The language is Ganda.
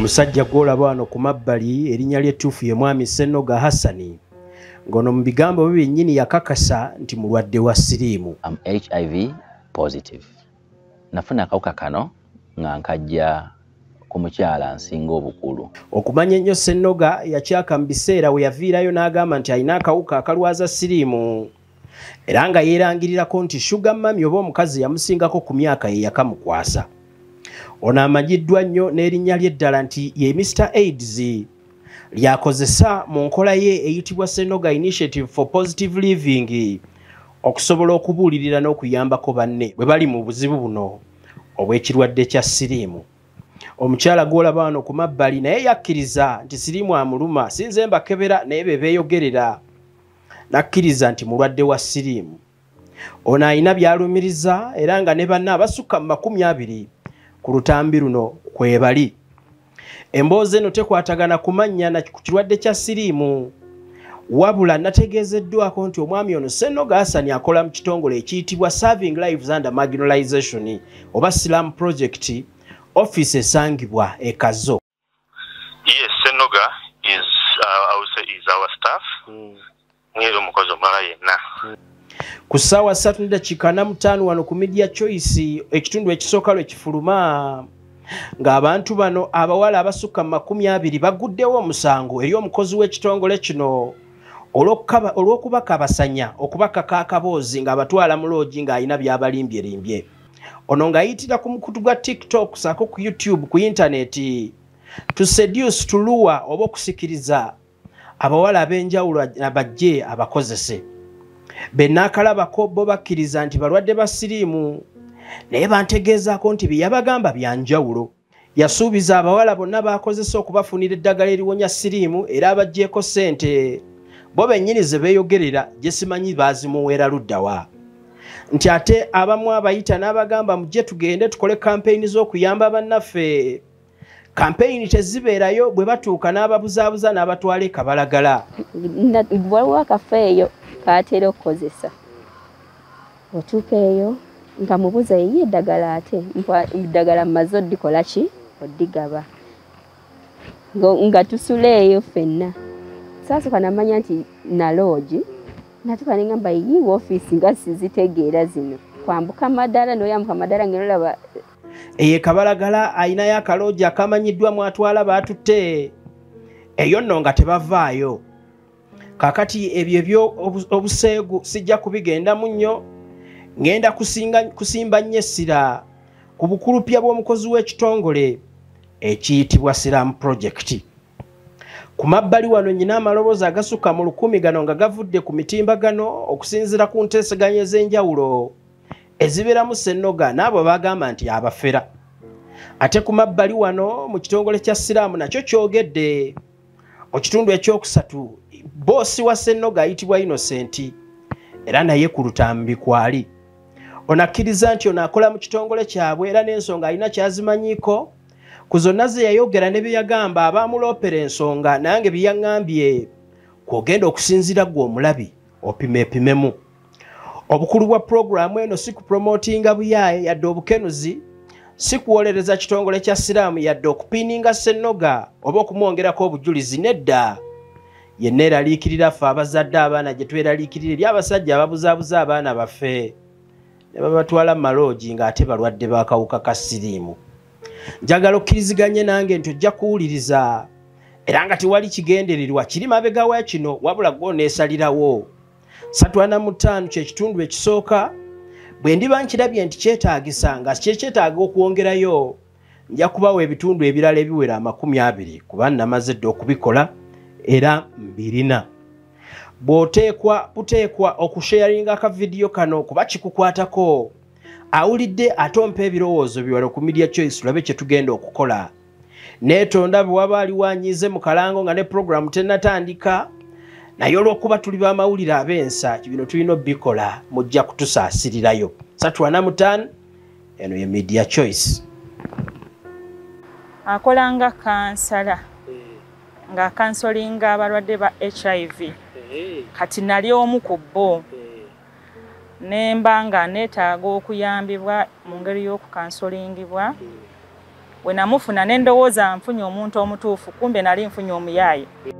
Omusajja gw'olaba wano ku mabbali erinnya ly'ettuufu ye mwami Senoga Hassani ng'ono mu bigambo bye byennyini yakakasa nti mulwadde wa siriimu. I'm HIV positive. Nafuna akawuka kano nga nkajja ku mukyala nsinga obukulu. Okumanya ennyo Senoga yakyaka mu biseera we yaviirayo n'agamba nti alina akawuka akalwaza siriimu era nga yeerangirirako nti shuga mami oba omukazi yamusingako ku myaka ye yakamukwasa. Ono amanyiddwa nnyo n'erinnya ly'eddala nti ye Mr.AIDS lyakozesa mu nkola ye eyitibwa Senoga Initiative for Positive Living okusobola okubuulirira n'okuyambako banne bwe bali mu buzibu buno obw'ekirwadde kya siriimu. Omukyala gw'olaba wano ku mabbali naye yakkiriza nti siriimu amuluma, sinze mbakebera naye be beeyogerera. Nakkiriza nti mulwadde wa siriimu. Ono alina by'alumiriza era nga ne banne abasukka mu 20 ku lutambi luno kwebali. Emboozi eno tekwatagana kumanya na ku kirwadde kya siriimu wabula nategeezeddwako nti omwami ono Senoga Hassani akola mu kitongole ekiyitibwa Serving Lives Under Marginalization oba Slum Project office esangibwa e Kazo. Yes, Senoga is I would say is our staff. Ngero mukozi omala yenna. Ku ssaawa 3:45 wano ku Media Choice ekitundu ekisooka lw'ekifuluma ng'abantu bano abawala abasukka mu 20 baguddewo omusango eri omukozi w'ekitongole kino olw'okubakabasanya okubakaka akaboozi ng'abatwala mu loogi ng'alina by'abalimbye. Ono ng'ayitira ku mukutu gwa TikTok ssaako ku YouTube ku intaneti to seduce to lure oba okusikiriza abawala ab'enjawulo abajje abakozese. Bennakalabako bo bakkiriza nti balwadde ba siriimu naye bantegeezaako nti bye yabagamba bya njawulo. Yasuubiza abawala bonna bakozesa okubafunira eddagala eriwonya siriimu era abaggyeko ssente bo bennyini ze beeyogerera gye simanyi baazimuweera luddawa. Nti ate abamu abayita n'abagamba mujje tugende tukole kampeyini z'okuyamba bannaffe. Kampeyini tezibeerayo bwe batuuka n'ababuzaabuza n'abatwala ekabalagala. Waliwo akafa eyo kaatera okukozesa. Otuuka eyo nga mubuza ye eddagala ate eddagala mmaze oddikola ki oddigaba nga tusula eyo ffenna. Saasooka namanya nti naloogi natuuka ne ngamba yi woofiisi nga sizitegeera zino kwambuka madala n'oyambuka madala ng'olaba eyo kabalagala ayinayo akaloogi akamanyiddwa mwatwala baatutte eyo nno nga tebavaayo. Kakati ebyo obuseegu sijja kubigendamu nnyo ngenda kusimba nnyo essira ku bukulupya bw'omukozi w'ekitongole ekiyitibwa Slum Project. Ku mabbali wano nyina amaloboozi agasukka mu 1000 gano nga gavudde ku mitimbagano okusinziira ku nteeseganya ez'enjawulo ezibeeramu Senoga n'abo bagamba nti abafera. Ate ku mabbali wano mu kitongole kya siraamu nakyo kyogedde. Ekitundu ekyokusatu boosi wa Senoga ayitibwa Innocent era naye ku lutambi kwali. Ono akkiriza nti ono akola mu kitongole kyabwe era n'ensonga alina kyazimanyiiko ku zonna ze yayogera ne bye yagamba abamulopera ensonga nange bye yaŋŋambye kwogenda okusinziira gwe omulabi opimepimemu. Obukulu bwa puroguramu eno si kupromotinga buyaaye yadde obukenuzi, si kuwolereza kitongole kya siraamu yadde okupiininga Senoga oba okumwongerako obujulizi nedda. Yenna eraliikirira ffe abazadde abaana gye tweraliikirira eri abasajja ababuzaabuza abaana baffe ne babatwala mu maloogi ng'ate balwadde b'akawuka ka siriimu. Njagala okkiriziganye nange nti ojja kuwuliriza era nga tewali kigendererwa kiri mabega wa kino wabula gw'oneesalirawo. 35 kye kitundu ekisooka bwe ndiba nkirabye nti kyetaagisa nga kyetaaga okwongerayo nja kubawa ebitundu ebirala ebiwera 20 kuba namaze dda okubikola era mbirina. Buteekwa okusharinga aka vidiyo kano kuba kikukwatako. Awulidde atompa ebirowoozo biwala ku Media Choice tulabe kye tugenda okukola. Neetonda bwe waba ali wanyiize mu kalango nga ne puroguramu tennatandika naye olw'okuba tuli b'amawulire ab'ensa bino tulina obbikola mujja kutusaasirirayo. 35 eno ye Media Choice. Akolanga kansala nga kansolinga abalwadde ba HIV. Kati nali omu ku bo. Nemba nga neetaaga okuyambibwa mu ngeri y'okukansolingibwa we namufuna ne ndowooza nfunye omuntu omutuufu kumbe nali nfunye omuyaaye.